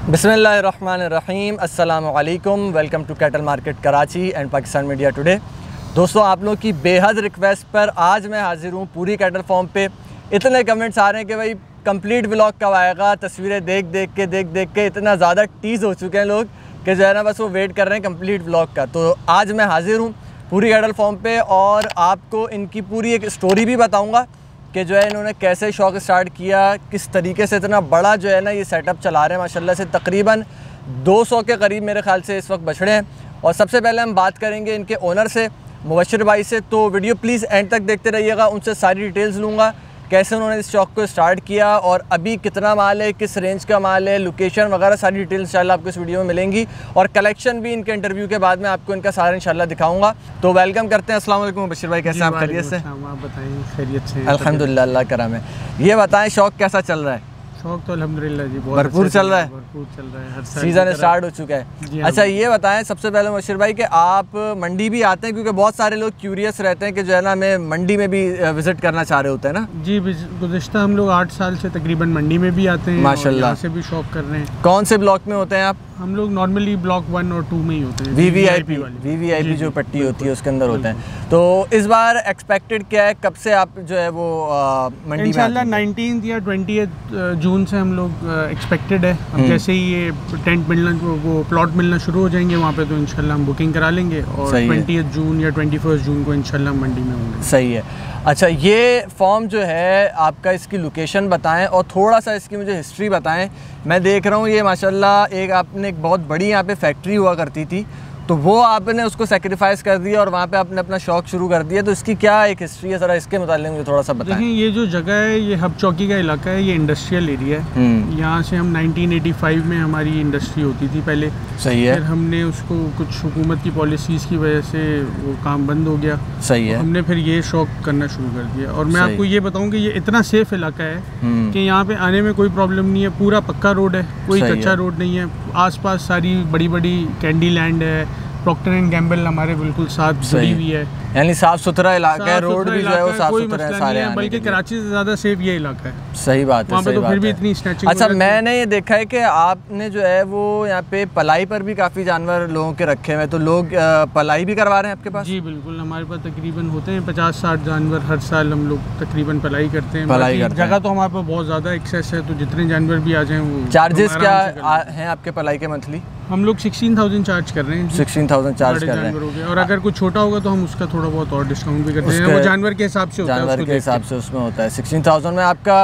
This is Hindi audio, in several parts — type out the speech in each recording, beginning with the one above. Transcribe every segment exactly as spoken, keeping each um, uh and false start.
बिस्मिल्लाहिर्रहमानिर्रहीम, अस्सलामु अलैकुम। Welcome to cattle market Karachi and Pakistan media today. दोस्तों, आप लोगों की बेहद रिक्वेस्ट पर आज मैं हाजिर हूँ पूरी कैटल फॉर्म पे। इतने कमेंट्स आ रहे हैं कि भाई कंप्लीट व्लॉग कब आएगा। तस्वीरें देख देख के देख देख के इतना ज़्यादा टीज़ हो चुके हैं लोग कि जो है ना बस वो वेट कर रहे हैं कंप्लीट व्लॉग का। तो आज मैं हाजिर हूँ पूरी कैटल फॉर्म पे और आपको इनकी पूरी एक स्टोरी भी बताऊँगा कि जो है इन्होंने कैसे शौक स्टार्ट किया, किस तरीके से इतना बड़ा जो है ना ये सेटअप चला रहे हैं माशाल्लाह से। तकरीबन दो सौ के करीब मेरे ख्याल से इस वक्त बछड़े हैं। और सबसे पहले हम बात करेंगे इनके ओनर से, मुबश्शिर भाई से। तो वीडियो प्लीज़ एंड तक देखते रहिएगा, उनसे सारी डिटेल्स लूँगा कैसे उन्होंने इस शौक को स्टार्ट किया और अभी कितना माल है, किस रेंज का माल है, लोकेशन वगैरह सारी डिटेल्स इंशाल्लाह आपको इस वीडियो में मिलेंगी। और कलेक्शन भी इनके इंटरव्यू के बाद में आपको इनका सारा इंशाल्लाह दिखाऊंगा। तो वेलकम करते हैं। अस्सलाम वालेकुम मुबश्शिर भाई, कैसे आप? खैरियत से? आप बताएं, खैरियत से? अल्हम्दुलिल्लाह, अल्लाह करम है। ये बताएं शौक कैसा चल रहा है? शौक तो अल्हम्दुलिल्लाह जी बहुत भरपूर चल रहा है। भरपूर चल रहा है, हर साल सीज़न स्टार्ट हो चुका है। अच्छा, ये बताएं सबसे पहले मुबश्शिर भाई कि आप मंडी भी आते हैं, क्योंकि बहुत सारे लोग क्यूरियस रहते हैं कि जो है ना हमें मंडी में भी विजिट करना चाह रहे होते हैं ना। जी, गुज़िश्ता हम लोग आठ साल से तकरीबन मंडी में भी आते हैं माशाल्लाह, से भी शौक कर रहे हैं। कौन से ब्लॉक में होते हैं आप? हम लोग नॉर्मली ब्लॉक वन और टू में ही होते हैं। V V I P V V I P जो पट्टी होती है उसके अंदर होते हैं। तो इस बार एक्सपेक्टेड क्या है, कब से आप जो है वो आ, मंडी में? इंशाल्लाह नाइनटीन या ट्वेंटिएथ जून से हम लोग एक्सपेक्टेड है। अब जैसे ही ये टेंट मिलना, वो प्लॉट मिलना शुरू हो जाएंगे वहाँ पे, तो इंशाल्लाह हम बुकिंग करा लेंगे और ट्वेंटिएथ जून या ट्वेंटी फर्स्ट जून को इंशाल्लाह मंडी में होंगे। सही है। अच्छा, ये फॉर्म जो है आपका, इसकी लोकेशन बताएं और थोड़ा सा इसकी मुझे हिस्ट्री बताएं। मैं देख रहा हूँ ये माशाल्लाह एक आपने एक बहुत बड़ी यहाँ पे फैक्ट्री हुआ करती थी, तो वो आपने उसको सेक्रीफाइस कर दिया और वहाँ पे आपने अपना शौक शुरू कर दिया। तो इसकी क्या एक हिस्ट्री है, ज़रा इसके मुताल्लिक़ मुझे थोड़ा सा बताएं। देखिए, ये जो जगह है ये हब चौकी का इलाका है, ये इंडस्ट्रियल एरिया है। यहाँ से हम नाइनटीन एटी फाइव में हमारी इंडस्ट्री होती थी पहले। सही है। फिर हमने उसको कुछ हुकूमत की पॉलिसीज़ की वजह से वो काम बंद हो गया। सही है। तो हमने फिर ये शौक करना शुरू कर दिया। और मैं आपको ये बताऊँ कि ये इतना सेफ इलाका है कि यहाँ पे आने में कोई प्रॉब्लम नहीं है। पूरा पक्का रोड है, कोई कच्चा रोड नहीं है। आस पास सारी बड़ी बड़ी कैंडी लैंड है, प्रॉक्टर एंड गैम्बल हमारे बिल्कुल साथ जुड़ी हुई है। यानी साफ सुथरा इलाका है, रोड भी जो है वो साफ सुथरा है सारे, बल्कि कराची से ज़्यादा सेफ ये इलाका है। सही बात है। वहाँ पे तो फिर भी इतनी स्नैचिंग। अच्छा, मैंने ये देखा है कि आपने जो है वो यहाँ पे पलाई पर भी काफ़ी जानवर लोगों के रखे हुए हैं, तो लोग पलाई भी करवा रहे हैं आपके पास? जी बिल्कुल, हमारे पास तकरीबन होते हैं पचास साठ जानवर हर साल। हम लोग तकरीबन पलाई करते हैं। पलाई करते हैं। जगह तो हमारे पास बहुत ज़्यादा एक्सेस है, तो जितने जानवर भी आ जाएँ वो। चार्जेस क्या हैं आपके पलाई के मंथली? हम लोग सिक्सटीन थाउजेंड चार्ज कर रहे हैं। सिक्सटीन थाउजेंड चार्ज कर रहे हैं। और अगर कुछ छोटा होगा तो हम उसका थोड़ा बहुत और डिस्काउंट भी करते हैं। वो जानवर के हिसाब से होता है, जानवर के हिसाब से उसमें होता है। सिक्सटीन थाउजेंड में आपका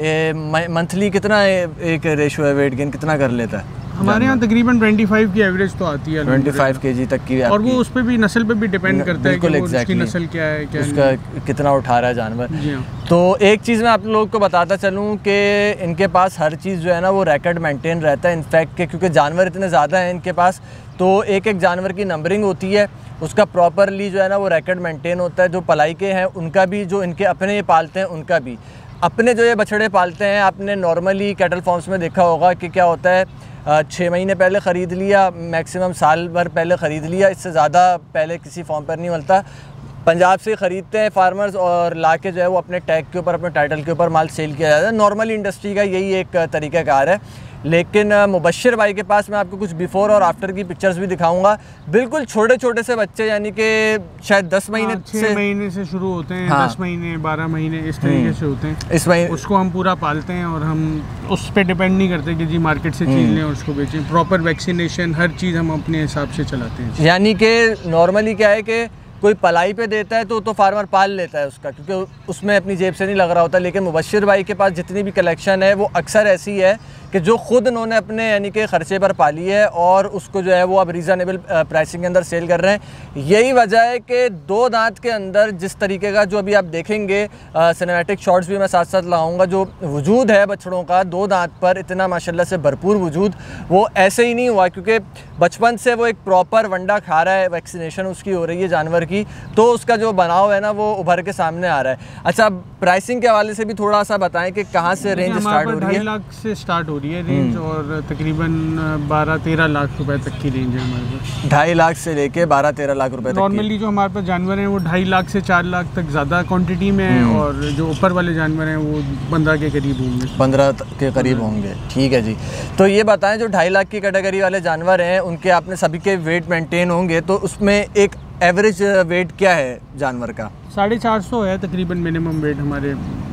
मंथली कितना एक रेशो है, वेट गेन कितना कर लेता है? हमारे यहाँ तकरीबन पच्चीस की एवरेज तो आती है, पच्चीस केजी तक की। और वो उस पे भी नस्ल पे भी डिपेंड करता है कि वो उसकी नस्ल क्या है, क्या उसका कितना उठा रहा है जानवर। तो एक चीज़ मैं आप लोगों को बताता चलूँ कि इनके पास हर चीज़ जो है ना वो रिकॉर्ड मेंटेन रहता है। इनफैक्ट के क्योंकि जानवर इतने ज़्यादा हैं इनके पास, तो एक एक जानवर की नंबरिंग होती है, उसका प्रॉपरली जो है ना वो रिकॉर्ड मेंटेन होता है। जो पलाई के हैं उनका भी, जो इनके अपने ये पालते हैं उनका भी। अपने जो ये बछड़े पालते हैं, आपने नॉर्मली कैटल फार्म्स में देखा होगा कि क्या होता है, छः महीने पहले ख़रीद लिया, मैक्सिमम साल भर पहले ख़रीद लिया, इससे ज़्यादा पहले किसी फॉर्म पर नहीं मिलता। पंजाब से ख़रीदते हैं फार्मर्स और लाके जो है वो अपने टैग के ऊपर, अपने टाइटल के ऊपर माल सेल किया जाता है। नॉर्मली इंडस्ट्री का यही एक तरीक़ाकार है। लेकिन मुबश्शिर भाई के पास मैं आपको कुछ बिफ़ोर और आफ्टर की पिक्चर्स भी दिखाऊंगा। बिल्कुल छोटे छोटे से बच्चे, यानी कि शायद दस महीने से महीने से शुरू होते हैं। हाँ। दस महीने बारह महीने इस तरीके से होते हैं। इस महीने उसको हम पूरा पालते हैं और हम उस पर डिपेंड नहीं करते कि जी मार्केट से चीज़ लें और उसको बेचें। प्रॉपर वैक्सीनेशन हर चीज़ हम अपने हिसाब से चलाते हैं। यानी कि नॉर्मली क्या है कि कोई पलाई पे देता है तो तो फार्मर पाल लेता है उसका, क्योंकि उसमें अपनी जेब से नहीं लग रहा होता। लेकिन मुबश्शिर भाई के पास जितनी भी कलेक्शन है वो अक्सर ऐसी है कि जो ख़ुद उन्होंने अपने यानी कि ख़र्चे पर पाली है और उसको जो है वो अब रीज़नेबल प्राइसिंग के अंदर सेल कर रहे हैं। यही वजह है कि दो दांत के अंदर जिस तरीके का जो अभी आप देखेंगे, सिनेमैटिक शॉट्स भी मैं साथ साथ लगाऊंगा, जो वजूद है बछड़ों का दो दांत पर इतना माशाल्लाह से भरपूर वजूद, वो ऐसे ही नहीं हुआ, क्योंकि बचपन से वो एक प्रॉपर वंडा खा रहा है, वैक्सीनेशन उसकी हो रही है जानवर की, तो उसका जो बनाव है ना वो उभर के सामने आ रहा है। अच्छा, प्राइसिंग के हवाले से भी थोड़ा सा बताएं कि कहाँ से रेंज स्टार्ट हो रही है? ढाई लाख से स्टार्ट हो हो रही है रेंज, और तकरीबन बारह तेरह लाख रुपए तक की रेंज है हमारे पास। ढाई लाख से लेके बारह तेरह लाख रुपए तक। नॉर्मली जो हमारे पास जानवर हैं वो ढाई लाख से चार लाख तक ज़्यादा क्वांटिटी में है, और जो ऊपर वाले जानवर हैं वो पंद्रह के करीब होंगे। पंद्रह के करीब होंगे, ठीक है जी। तो ये बताएं, जो ढाई लाख की कैटेगरी वाले जानवर हैं उनके आपने सभी के वेट मेंटेन होंगे, तो उसमें एक एवरेज वेट क्या है जानवर का? साढ़े चार सौ है तकरीबन मिनिमम वेट हमारे।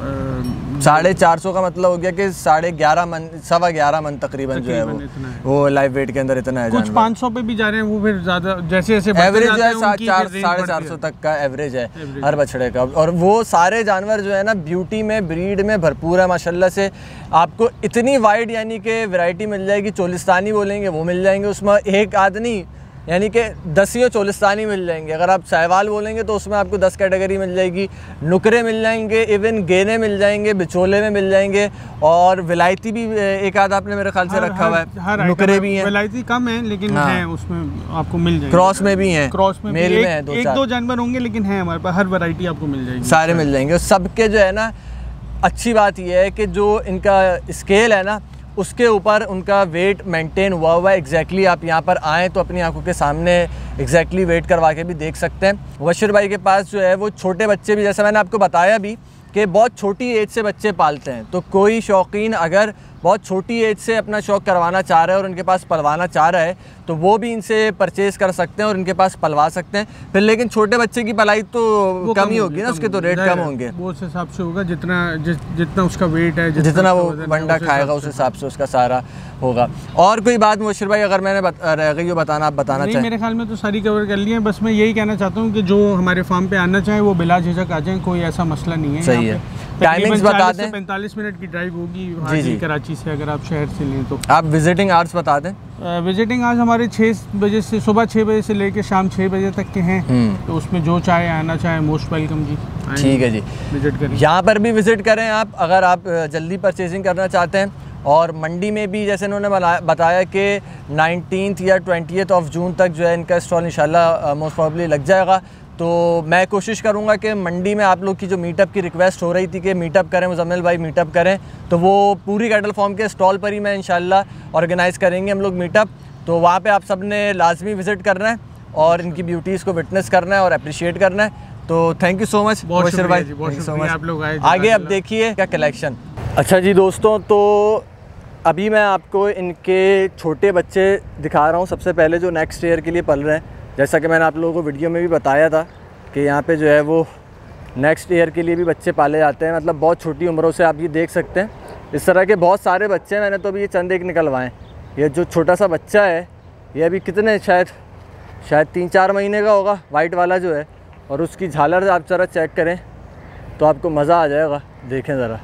साढ़े चार सौ का मतलब हो गया कि साढ़े ग्यारह मन सवा ग्यारह मन तकरीबन जो है वो है। वो लाइव वेट के अंदर इतना है। कुछ पाँच सौ पे भी जा रहे हैं, वो फिर ज़्यादा जैसे जैसे एवरेज जो है चार साढ़े चार सौ तक का एवरेज है हर बछड़े का। और वो सारे जानवर जो है ना ब्यूटी में, ब्रीड में भरपूर है माशाल्लाह से। आपको इतनी वाइड यानी कि वैरायटी मिल जाएगी। चोलिस्तानी बोलेंगे वो मिल जाएंगे, उसमें एक आदमी यानी कि दसियों चोलिस्तानी मिल जाएंगे। अगर आप साहिवाल बोलेंगे तो उसमें आपको दस कैटेगरी मिल जाएगी। नुकरे मिल जाएंगे, इवन गेने मिल जाएंगे, बिचोले में मिल जाएंगे, और विलायती भी एक आध आपने मेरे ख्याल से रखा हुआ है। नुकरे भी हैं, विलायती कम है लेकिन हाँ। है उसमें आपको मिल जाएंगे। क्रॉस में भी हैं, क्रॉस में मेल में है, दो एक दो जानवर होंगे लेकिन है हमारे पास, हर वैरायटी आपको मिल जाएगी, सारे मिल जाएंगे। सबके जो है ना अच्छी बात यह है कि जो इनका स्केल है ना उसके ऊपर उनका वेट मेंटेन हुआ हुआ है। एग्जैक्टली आप यहाँ पर आएँ तो अपनी आंखों के सामने एग्जैक्टली वेट करवा के भी देख सकते हैं। बशीर भाई के पास जो है वो छोटे बच्चे भी, जैसा मैंने आपको बताया भी कि बहुत छोटी एज से बच्चे पालते हैं। तो कोई शौकीन अगर बहुत छोटी एज से अपना शौक़ करवाना चाह रहा है और उनके पास पलवाना चाह रहा है तो वो भी इनसे परचेज़ कर सकते हैं और इनके पास पलवा सकते हैं। फिर लेकिन छोटे बच्चे की पलाई तो कम ही होगी ना, उसके तो रेट कम होंगे। वो उस हिसाब से होगा जितना जि, जितना उसका वेट है, जितना, जितना वो बंडा खाएगा उस हिसाब से उसका सारा होगा। और कोई बात मुबशिर भाई अगर मैंने बत, रह गई हो बताना, आप बताना चाहिए? मेरे ख्याल में तो सारी कवर कर ली है। बस मैं यही कहना चाहता हूँ कि जो हमारे फार्म पे आना चाहे वो बिला झिझक आ जाए, कोई ऐसा मसला नहीं है। सही है। टाइमिंग्स बता दें। पैंतालीस मिनट की ड्राइव होगी कराची से, अगर आप शहर से लें तो। आप विजिटिंग आवर्स बता दें। विजिटिंग आवर्स हमारे छः बजे से, सुबह छः बजे से लेकर शाम छः बजे तक के हैं। तो उसमें जो चाहे आना चाहे मोस्ट वेलकम जी। ठीक है जी, विजिट करें। यहाँ पर भी विजिट करें आप अगर आप जल्दी परचेजिंग करना चाहते हैं। और मंडी में भी जैसे इन्होंने बताया कि नाइनटीन्थ या ट्वेंटियथ ऑफ जून तक जो है इनका स्टॉल इंशाल्लाह मोस्ट प्रॉब्ली लग जाएगा। तो मैं कोशिश करूंगा कि मंडी में आप लोग की जो मीटअप की रिक्वेस्ट हो रही थी कि मीटअप करें, मुजम्मिल भाई मीटअप करें, तो वो पूरी कैटल फार्म के स्टॉल पर ही मैं इंशाल्लाह ऑर्गेनाइज़ करेंगे हम लोग मीटअप। तो वहाँ पे आप सब ने लाजमी विज़िट करना है और इनकी ब्यूटीज़ को विटनेस करना है और अप्रिशिएट करना है। तो thank you so much Bashir भाई, थैंक यू सो मच। आप लोग आए आगे अब देखिए क्या कलेक्शन। अच्छा जी दोस्तों, तो अभी मैं आपको इनके छोटे बच्चे दिखा रहा हूँ। सबसे पहले जो नेक्स्ट ईयर के लिए पल रहे हैं, जैसा कि मैंने आप लोगों को वीडियो में भी बताया था कि यहाँ पे जो है वो नेक्स्ट ईयर के लिए भी बच्चे पाले जाते हैं। मतलब बहुत छोटी उम्रों से आप ये देख सकते हैं, इस तरह के बहुत सारे बच्चे हैं। मैंने तो अभी ये चंद एक निकलवाएँ। ये जो छोटा सा बच्चा है ये अभी कितने शायद शायद तीन चार महीने का होगा, वाइट वाला जो है। और उसकी झालर आप ज़रा चेक करें तो आपको मज़ा आ जाएगा। देखें ज़रा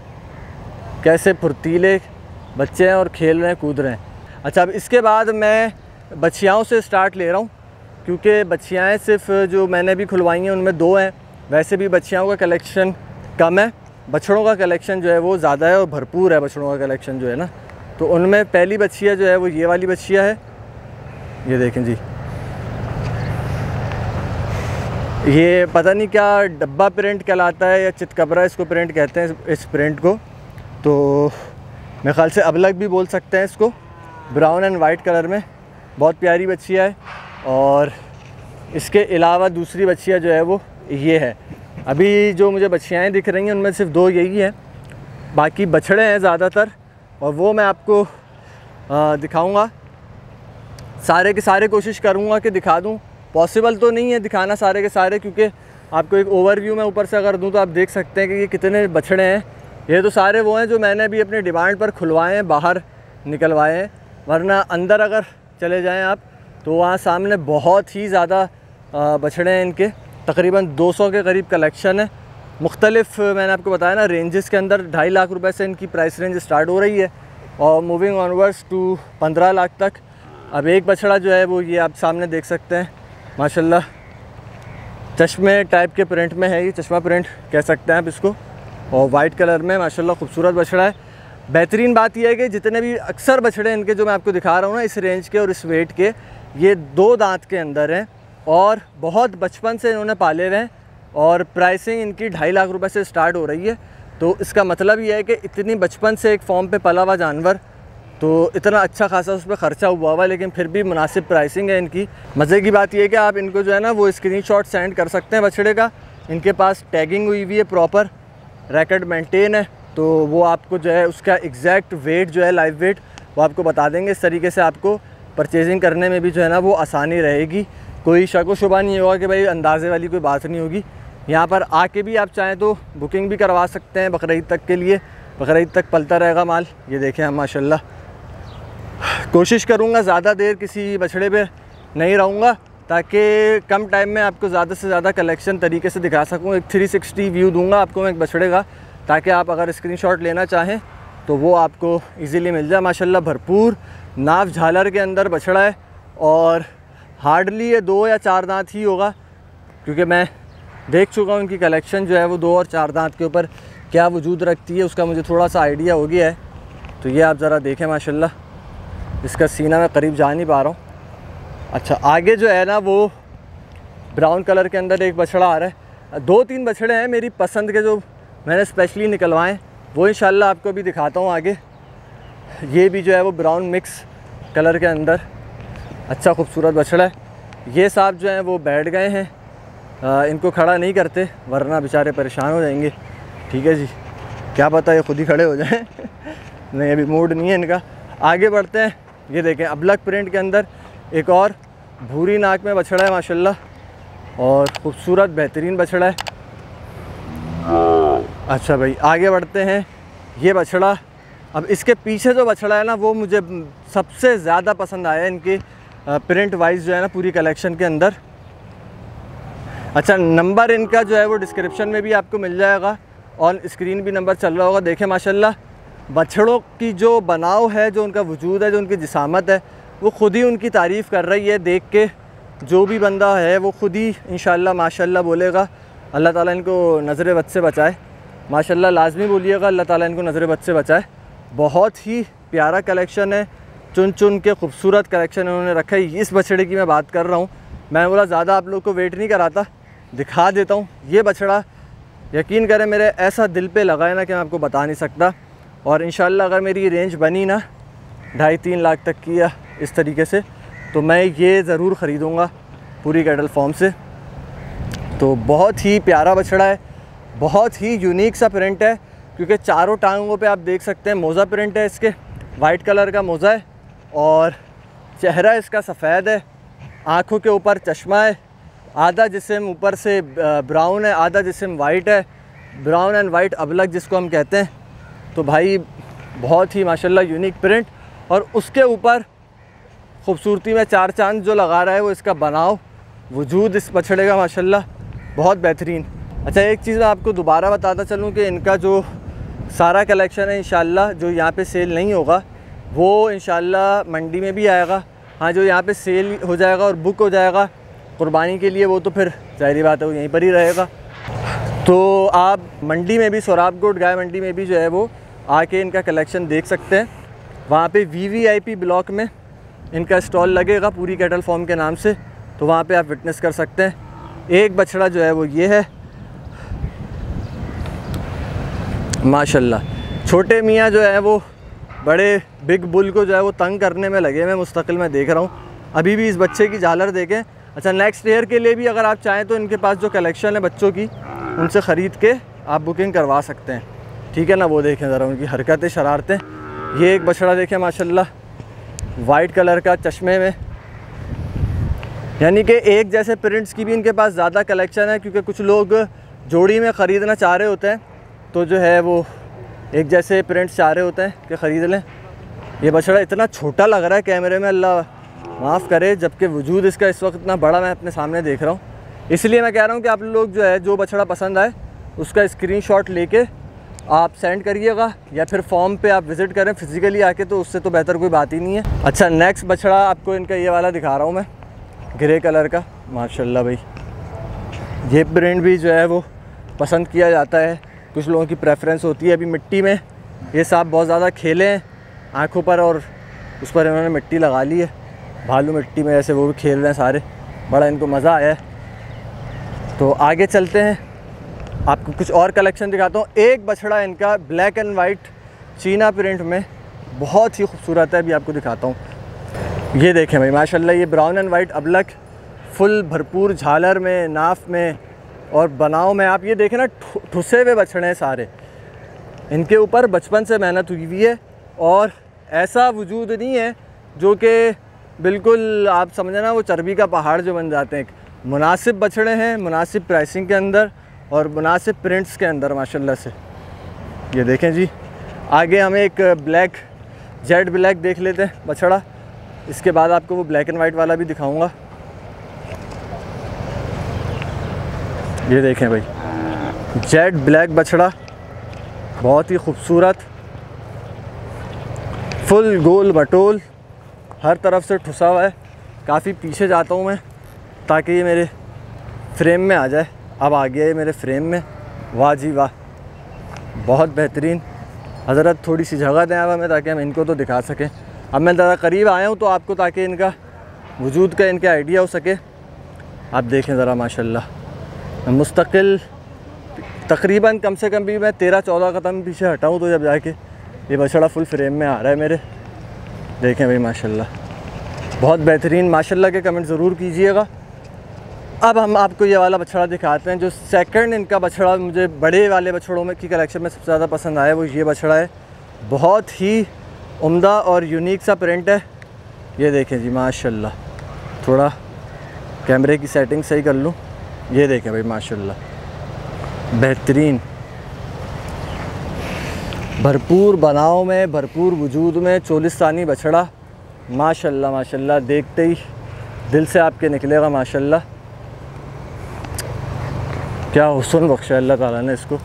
कैसे फुर्तीले बच्चे हैं और खेल रहे हैं, कूद रहे हैं। अच्छा, अब इसके बाद मैं बछियाओं से स्टार्ट ले रहा हूँ, क्योंकि बछियाएँ सिर्फ जो मैंने भी खुलवाई हैं उनमें दो हैं। वैसे भी बछियाओं का कलेक्शन कम है, बछड़ों का कलेक्शन जो है वो ज़्यादा है और भरपूर है। बछड़ों का कलेक्शन जो है ना, तो उनमें पहली बछिया जो है वो ये वाली बछिया है। ये देखें जी, ये पता नहीं क्या डब्बा प्रिंट कहलाता है या चितकबरा इसको प्रिंट कहते हैं इस प्रिंट को। तो मेरे ख्याल से अबलग भी बोल सकते हैं इसको। ब्राउन एंड वाइट कलर में बहुत प्यारी बच्चिया है। और इसके अलावा दूसरी बच्चिया जो है वो ये है। अभी जो मुझे बच्चियाँ दिख रही हैं उनमें सिर्फ दो यही हैं, बाकी बछड़े हैं ज़्यादातर, और वो मैं आपको दिखाऊंगा। सारे के सारे कोशिश करूंगा कि दिखा दूं। पॉसिबल तो नहीं है दिखाना सारे के सारे, क्योंकि आपको एक ओवरव्यू मैं ऊपर से अगर दूं तो आप देख सकते हैं कि ये कितने बछड़े हैं। ये तो सारे वो हैं जो मैंने अभी अपनी डिमांड पर खुलवाए हैं, बाहर निकलवाए हैं। वरना अंदर अगर चले जाएं आप तो वहाँ सामने बहुत ही ज़्यादा बछड़े हैं इनके। तकरीबन दो सौ के करीब कलेक्शन है। मुख्तलिफ मैंने आपको बताया ना रेंजेस के अंदर ढाई लाख रुपए से इनकी प्राइस रेंज स्टार्ट हो रही है और मूविंग ऑनवर्ड्स टू पंद्रह लाख तक। अब एक बछड़ा जो है वो ये आप सामने देख सकते हैं, माशाल्लाह चश्मे टाइप के प्रिंट में है। ये चश्मा प्रिंट कह सकते हैं आप इसको, और वाइट कलर में माशाल्लाह खूबसूरत बछड़ा है। बेहतरीन बात यह है कि जितने भी अक्सर बछड़े इनके जो मैं आपको दिखा रहा हूँ ना इस रेंज के और इस वेट के, ये दो दांत के अंदर हैं और बहुत बचपन से इन्होंने पाले हुए हैं और प्राइसिंग इनकी ढाई लाख रुपए से स्टार्ट हो रही है। तो इसका मतलब ये है कि इतनी बचपन से एक फॉर्म पे पला हुआ जानवर तो इतना अच्छा खासा उस पर ख़र्चा हुआ हुआ है, लेकिन फिर भी मुनासिब प्राइसिंग है इनकी। मज़े की बात यह है कि आप इनको जो है ना वो स्क्रीनशॉट सेंड कर सकते हैं बछड़े का। इनके पास टैगिंग हुई हुई है, प्रॉपर रैकेट मेंटेन है, तो वो आपको जो है उसका एग्जैक्ट वेट जो है, लाइव वेट, वो आपको बता देंगे। इस तरीके से आपको परचेजिंग करने में भी जो है ना वो आसानी रहेगी। कोई शक व शुबा नहीं होगा कि भाई अंदाज़े वाली कोई बात नहीं होगी। यहाँ पर आके भी आप चाहें तो बुकिंग भी करवा सकते हैं बकरीद तक के लिए। बकरीद तक पलता रहेगा माल। ये देखें हम माशाल्लाह, कोशिश करूँगा ज़्यादा देर किसी बछड़े पे नहीं रहूँगा, ताकि कम टाइम में आपको ज़्यादा से ज़्यादा कलेक्शन तरीके से दिखा सकूँ। एक थ्री सिक्सटी व्यू दूँगा आपको मैं एक बछड़े का, ताकि आप अगर स्क्रीनशॉट लेना चाहें तो वो आपको इजीली मिल जाए। माशाल्लाह भरपूर नाव झालर के अंदर बछड़ा है, और हार्डली ये दो या चार दांत ही होगा, क्योंकि मैं देख चुका हूँ इनकी कलेक्शन जो है वो दो और चार दांत के ऊपर क्या वजूद रखती है, उसका मुझे थोड़ा सा आइडिया हो गया है। तो ये आप ज़रा देखें माशाल्लाह, इसका सीना मैं करीब जा नहीं पा रहा हूँ। अच्छा, आगे जो है ना वो ब्राउन कलर के अंदर एक बछड़ा आ रहा है। दो तीन बछड़े हैं मेरी पसंद के जो मैंने स्पेशली निकलवाएं, वो इंशाल्लाह आपको भी दिखाता हूँ आगे। ये भी जो है वो ब्राउन मिक्स कलर के अंदर अच्छा खूबसूरत बछड़ा है। ये साहब जो हैं वो बैठ गए हैं, आ, इनको खड़ा नहीं करते वरना बेचारे परेशान हो जाएंगे। ठीक है जी, क्या पता ये खुद ही खड़े हो जाएं। नहीं, अभी मूड नहीं है इनका। आगे बढ़ते हैं। ये देखें अबलक प्रिंट के अंदर एक और भूरी नाक में बछड़ा है माशाल्लाह, और ख़ूबसूरत बेहतरीन बछड़ा है। अच्छा भाई, आगे बढ़ते हैं। ये बछड़ा, अब इसके पीछे जो बछड़ा है ना वो मुझे सबसे ज़्यादा पसंद आया इनके प्रिंट वाइज जो है ना पूरी कलेक्शन के अंदर। अच्छा, नंबर इनका जो है वो डिस्क्रिप्शन में भी आपको मिल जाएगा, ऑन स्क्रीन भी नंबर चल रहा होगा। देखें माशाल्लाह बछड़ों की जो बनाव है, जो उनका वजूद है, जो उनकी जिसामत है, वो ख़ुद ही उनकी तारीफ़ कर रही है। देख के जो भी बंदा है वो ख़ुद ही इंशाल्लाह माशाल्लाह बोलेगा। अल्लाह ताला इनको नज़र बद से बचाए। माशाल्लाह लाजमी बोलिएगा, अल्लाह ताला इनको नज़र बद से बचाए। बहुत ही प्यारा कलेक्शन है, चुन चुन के खूबसूरत कलेक्शन उन्होंने रखा है। इस बछड़े की मैं बात कर रहा हूँ। मैं बोला ज़्यादा आप लोग को वेट नहीं कराता, दिखा देता हूँ। ये बछड़ा यकीन करें मेरे ऐसा दिल पे लगा है ना कि मैं आपको बता नहीं सकता। और इंशाल्लाह अगर मेरी रेंज बनी ना ढाई तीन लाख तक की या इस तरीके से, तो मैं ये ज़रूर ख़रीदूँगा पूरी कैटल फॉर्म से। तो बहुत ही प्यारा बछड़ा है, बहुत ही यूनिक सा प्रिंट है, क्योंकि चारों टांगों पे आप देख सकते हैं मोज़ा प्रिंट है इसके, वाइट कलर का मोज़ा है, और चेहरा इसका सफ़ेद है, आँखों के ऊपर चश्मा है, आधा जिस्म ऊपर से ब्राउन है, आधा जिस्म वाइट है, ब्राउन एंड वाइट अबलक जिसको हम कहते हैं। तो भाई बहुत ही माशाल्लाह यूनिक प्रिंट, और उसके ऊपर खूबसूरती में चार चांद जो लगा रहा है वो इसका बनाव, वजूद इस बछड़े का माशाल्लाह बहुत बेहतरीन। अच्छा, एक चीज़ मैं आपको दोबारा बताता चलूँ कि इनका जो सारा कलेक्शन है इंशाल्लाह जो यहाँ पे सेल नहीं होगा वो इंशाल्लाह मंडी में भी आएगा। हाँ, जो यहाँ पे सेल हो जाएगा और बुक हो जाएगा कुर्बानी के लिए, वो तो फिर ज़ाहिर बात है वो यहीं पर ही रहेगा। तो आप मंडी में भी, सोराबकोट गाय मंडी में भी जो है वो आके इनका कलेक्शन देख सकते हैं। वहाँ पे V V I P block में इनका स्टॉल लगेगा पूरी कैटल फॉर्म के नाम से, तो वहाँ पे आप विटनेस कर सकते हैं। एक बछड़ा जो है वो ये है माशाल्लाह। छोटे मियाँ जो है वो बड़े बिग बुल को जो है वो तंग करने में लगे, मैं मुस्तकिल में देख रहा हूँ। अभी भी इस बच्चे की झालर देखें। अच्छा, नेक्स्ट ईयर के लिए भी अगर आप चाहें तो इनके पास जो कलेक्शन है बच्चों की, उनसे ख़रीद के आप बुकिंग करवा सकते हैं। ठीक है ना, वो देखें ज़रा उनकी हरकतें, शरारतें। ये एक बछड़ा देखें माशाल्लाह, वाइट कलर का चश्मे में, यानी कि एक जैसे प्रिंट्स की भी इनके पास ज़्यादा कलेक्शन है, क्योंकि कुछ लोग जोड़ी में ख़रीदना चाह रहे होते हैं, तो जो है वो एक जैसे प्रिंट्स चाह रहे होते हैं कि ख़रीद लें। ये बछड़ा इतना छोटा लग रहा है कैमरे में, अल्लाह माफ़ करे, जबकि वजूद इसका इस वक्त इतना बड़ा मैं अपने सामने देख रहा हूँ। इसलिए मैं कह रहा हूँ कि आप लोग जो है जो बछड़ा पसंद आए उसका स्क्रीनशॉट लेके आप सेंड करिएगा, या फिर फॉर्म पे आप विज़िट करें फिज़िकली आके, तो उससे तो बेहतर कोई बात ही नहीं है। अच्छा, नेक्स्ट बछड़ा आपको इनका ये वाला दिखा रहा हूँ मैं, ग्रे कलर का माशाल्लाह भाई। ये प्रिंट भी जो है वो पसंद किया जाता है, कुछ लोगों की प्रेफरेंस होती है। अभी मिट्टी में ये साहब बहुत ज़्यादा खेले हैं आँखों पर, और उस पर इन्होंने मिट्टी लगा ली है, भालू मिट्टी में ऐसे वो भी खेल रहे हैं सारे, बड़ा इनको मज़ा आया है। तो आगे चलते हैं, आपको कुछ और कलेक्शन दिखाता हूँ। एक बछड़ा इनका ब्लैक एंड वाइट चीना प्रिंट में, बहुत ही खूबसूरत है। अभी आपको दिखाता हूँ, ये देखें भाई माशाल्लाह, ये ब्राउन एंड वाइट अबलक फुल भरपूर झालर में, नाफ में और बनाव में। आप ये देखें ना, ठुसे हुए बछड़े हैं सारे, इनके ऊपर बचपन से मेहनत हुई हुई है और ऐसा वजूद नहीं है जो कि बिल्कुल आप समझे ना वो चर्बी का पहाड़ जो बन जाते हैं। मुनासिब बछड़े हैं, मुनासिब प्राइसिंग के अंदर और मुनासिब प्रिंट्स के अंदर माशाल्लाह से। ये देखें जी, आगे हमें एक ब्लैक जेड ब्लैक देख लेते हैं बछड़ा, इसके बाद आपको वो ब्लैक एंड वाइट वाला भी दिखाऊंगा। ये देखें भाई, जेड ब्लैक बछड़ा, बहुत ही खूबसूरत, फुल गोल मटोल, हर तरफ से ठुसा हुआ है। काफ़ी पीछे जाता हूँ मैं ताकि ये मेरे फ्रेम में आ जाए। अब आ गया ये मेरे फ्रेम में, वाह जी वाह, बहुत बेहतरीन। हज़रत थोड़ी सी जगह दें अब हमें ताकि हम इनको तो दिखा सकें। अब मैं ज़रा करीब आया हूँ तो आपको, ताकि इनका वजूद का इनका आइडिया हो सके। आप देखें ज़रा माशाल्लाह, मुस्तकिल तकरीबन कम से कम भी मैं तेरह चौदह कदम पीछे हटाऊँ तो जब जाके ये बछड़ा फुल फ्रेम में आ रहा है मेरे। देखें भाई माशाल्लाह, बहुत बेहतरीन। माशाल्लाह के कमेंट ज़रूर कीजिएगा। अब हम आपको ये वाला बछड़ा दिखाते हैं जो सेकंड इनका बछड़ा मुझे बड़े वाले बछड़ों में की कलेक्शन में सबसे ज़्यादा पसंद आया, वो ये बछड़ा है। बहुत ही उम्दा और यूनिक सा प्रिंट है। ये देखें जी माशाल्लाह, थोड़ा कैमरे की सेटिंग सही कर लूँ। ये देखें भाई माशाल्लाह, बेहतरीन, भरपूर बनाव में, भरपूर वजूद में चोलिस्तानी बछड़ा माशाल्लाह माशाल्लाह। देखते ही दिल से आपके निकलेगा माशाल्लाह। क्या हुस्न बख्शा अल्लाह ताला ने इसको।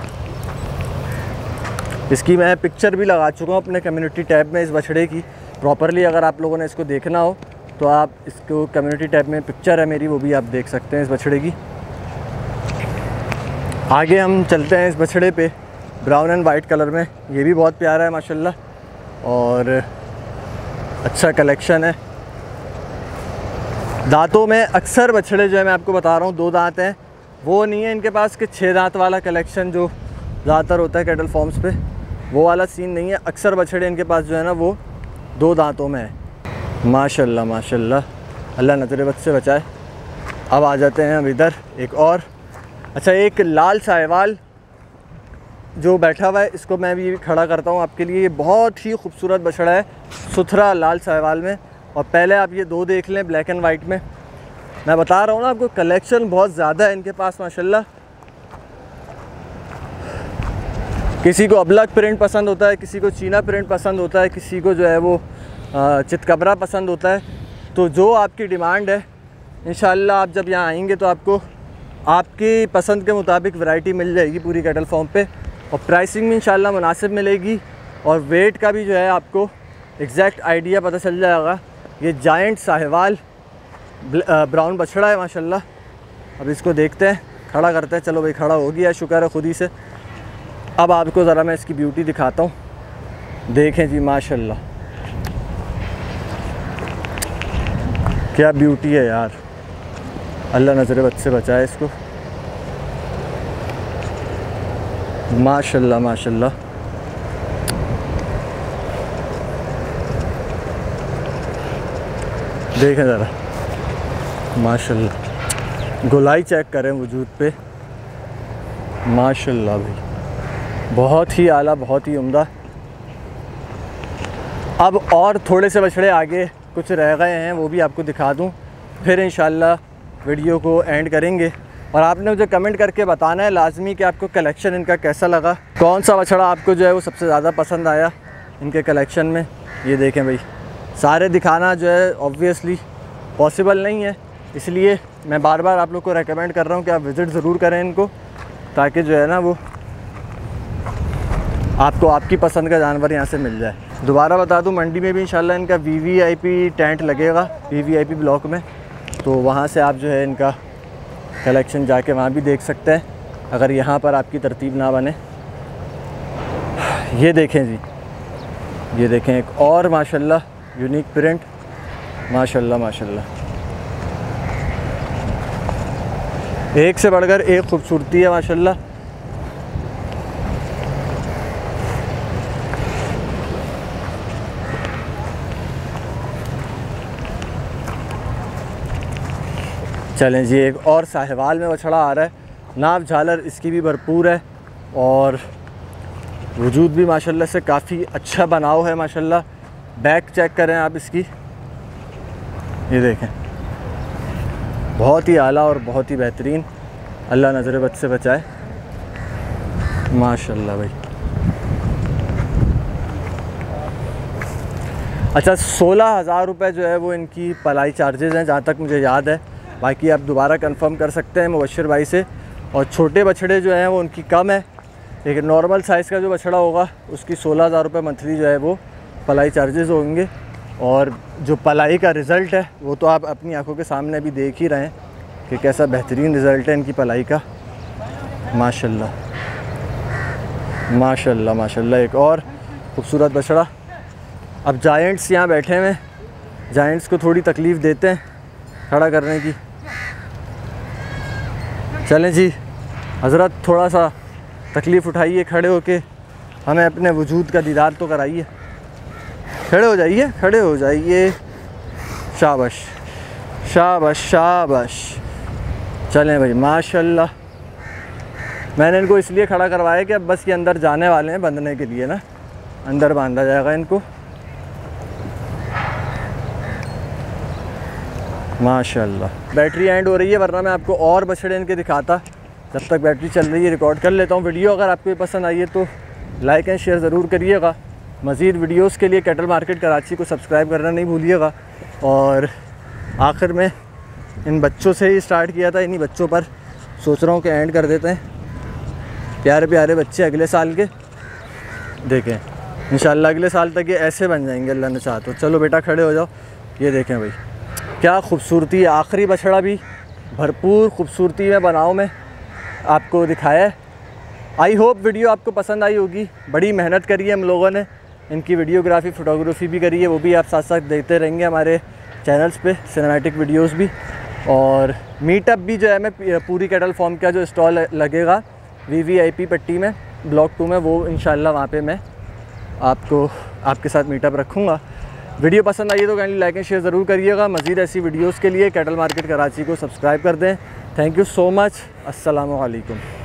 इसकी मैं पिक्चर भी लगा चुका हूँ अपने कम्युनिटी टैब में इस बछड़े की। प्रॉपरली अगर आप लोगों ने इसको देखना हो तो आप इसको कम्युनिटी टैब में पिक्चर है मेरी, वो भी आप देख सकते हैं इस बछड़े की। आगे हम चलते हैं इस बछड़े पे, ब्राउन एंड वाइट कलर में। ये भी बहुत प्यारा है माशाल्लाह और अच्छा कलेक्शन है। दांतों में अक्सर बछड़े जो है मैं आपको बता रहा हूँ दो दांत हैं, वो नहीं है इनके पास कि छः दांत वाला कलेक्शन जो ज़्यादातर होता है कैटल फॉर्म्स पे, वो वाला सीन नहीं है। अक्सर बछड़े इनके पास जो है ना वो दो दांतों में है। माशाल्लाह माशाल्लाह, अल्लाह नजर बद से बचाए। अब आ जाते हैं हम इधर एक और। अच्छा, एक लाल साहिवाल जो बैठा हुआ है, इसको मैं भी खड़ा करता हूँ आपके लिए। ये बहुत ही खूबसूरत बछड़ा है, सुथरा लाल साहिवाल में। और पहले आप ये दो देख लें ब्लैक एंड वाइट में। मैं बता रहा हूँ ना आपको, कलेक्शन बहुत ज़्यादा है इनके पास माशाल्लाह। किसी को अबलक प्रिंट पसंद होता है, किसी को चीना प्रिंट पसंद होता है, किसी को जो है वो चितकबरा पसंद होता है। तो जो आपकी डिमांड है इंशाल्लाह आप जब यहाँ आएंगे तो आपको आपकी पसंद के मुताबिक वैरायटी मिल जाएगी पूरी कैटल फॉर्म पे। और प्राइसिंग भी इंशाल्लाह मुनासिब मिलेगी और वेट का भी जो है आपको एग्जैक्ट आइडिया पता चल जाएगा। ये जायंट साहिवाल ब्राउन बछड़ा है माशाल्लाह। अब इसको देखते हैं, खड़ा करते हैं। चलो भाई, खड़ा हो गया, शुक्र है खुद ही से। अब आपको ज़रा मैं इसकी ब्यूटी दिखाता हूँ। देखें जी माशाल्लाह, क्या ब्यूटी है यार, अल्लाह नज़र बद से बचाए इसको। माशाल्लाह माशाल्लाह, देखें ज़रा माशाल्लाह, गोलाई चेक करें वजूद पे माशाल्लाह भाई, बहुत ही आला, बहुत ही उम्दा। अब और थोड़े से बछड़े आगे कुछ रह गए हैं, वो भी आपको दिखा दूं, फिर इंशाल्लाह वीडियो को एंड करेंगे। और आपने मुझे कमेंट करके बताना है लाजमी कि आपको कलेक्शन इनका कैसा लगा, कौन सा बछड़ा आपको जो है वो सबसे ज़्यादा पसंद आया इनके कलेक्शन में। ये देखें भाई, सारे दिखाना जो है ऑब्वियसली पॉसिबल नहीं है, इसलिए मैं बार बार आप लोग को रेकमेंड कर रहा हूँ कि आप विज़िट ज़रूर करें इनको, ताकि जो है ना वो आपको आपकी पसंद का जानवर यहाँ से मिल जाए। दोबारा बता दूँ, मंडी में भी इंशाल्लाह इनका V V I P tent लगेगा, V V I P block में, तो वहाँ से आप जो है इनका कलेक्शन जाके वहाँ भी देख सकते हैं, अगर यहाँ पर आपकी तरतीब ना बने। ये देखें जी, ये देखें एक और माशाल्लाह यूनिक प्रिंट, माशाल्लाह माशाल्लाह, एक से बढ़कर एक खूबसूरती है माशाल्लाह। चलें जी, एक और साहिवाल में बछड़ा आ रहा है। नाप झालर इसकी भी भरपूर है और वजूद भी माशाल्लाह से काफ़ी अच्छा बनाव है माशाल्लाह। बैक चेक करें आप इसकी, ये देखें, बहुत ही आला और बहुत ही बेहतरीन। अल्लाह नज़र बद से बचाए माशाल्लाह भाई। अच्छा, सोलह हज़ार रुपये जो है वो इनकी पलाई चार्जेज़ हैं जहाँ तक मुझे याद है। बाकी आप दोबारा कंफर्म कर सकते हैं मुबश्शिर भाई से। और छोटे बछड़े जो हैं वो उनकी कम है, लेकिन नॉर्मल साइज़ का जो बछड़ा होगा उसकी सोलह हज़ार रुपये मंथली जो है वो पलाई चार्जेज़ होंगे। और जो पलाई का रिज़ल्ट है वो तो आप अपनी आंखों के सामने भी देख ही रहे हैं कि कैसा बेहतरीन रिज़ल्ट है इनकी पलाई का। माशाल्लाह माशाल्लाह माशाल्लाह। एक और खूबसूरत बछड़ा। अब जायंट्स यहाँ बैठे हुए, जायंट्स को थोड़ी तकलीफ़ देते हैं खड़ा करने की। चलें जी हज़रत, थोड़ा सा तकलीफ़ उठाइए, खड़े होके हमें अपने वजूद का दीदार तो कराइए। खड़े हो जाइए, खड़े हो जाइए। शाबाश शाबाश शाबाश। चलें भाई माशाल्लाह। मैंने इनको इसलिए खड़ा करवाया कि अब बस ये अंदर जाने वाले हैं बंधने के लिए ना, अंदर बांधा जाएगा इनको। माशाल्लाह। बैटरी एंड हो रही है, वरना मैं आपको और बछड़े इनके दिखाता। जब तक बैटरी चल रही है रिकॉर्ड कर लेता हूँ वीडियो। अगर आपको ये पसंद आई है तो लाइक एंड शेयर ज़रूर करिएगा। मज़ीद वीडियोस के लिए कैटल मार्केट कराची को सब्सक्राइब करना नहीं भूलिएगा। और आखिर में इन बच्चों से ही स्टार्ट किया था, इन्हीं बच्चों पर सोच रहा हूँ कि एंड कर देते हैं। प्यारे प्यारे बच्चे अगले साल के, देखें इंशाल्लाह अगले साल तक ये ऐसे बन जाएंगे अल्लाह ने चाहा तो। चलो बेटा खड़े हो जाओ। ये देखें भाई क्या खूबसूरती है। आखिरी बछड़ा भी भरपूर खूबसूरती में बनाव में आपको दिखाया है। आई होप वीडियो आपको पसंद आई होगी। बड़ी मेहनत करी है हम लोगों ने, इनकी वीडियोग्राफी फ़ोटोग्राफी भी करी है, वो भी आप साथ साथ देखते रहेंगे हमारे चैनल्स पे, सिनेमैटिक वीडियोस भी। और मीटअप भी जो है मैं पूरी कैटल फार्म का जो स्टॉल लगेगा वी वी आई पी पट्टी में ब्लॉक टू में, वो इंशाल्लाह वहाँ पे मैं आपको आपके साथ मीटअप रखूँगा। वीडियो पसंद आई है तो काइंडली लाइक एंड शेयर ज़रूर करिएगा। मज़ीद ऐसी वीडियोस के लिए कैटल मार्केट कराची को सब्सक्राइब कर दें। Thank you so much. अस्सलामु अलैकुम।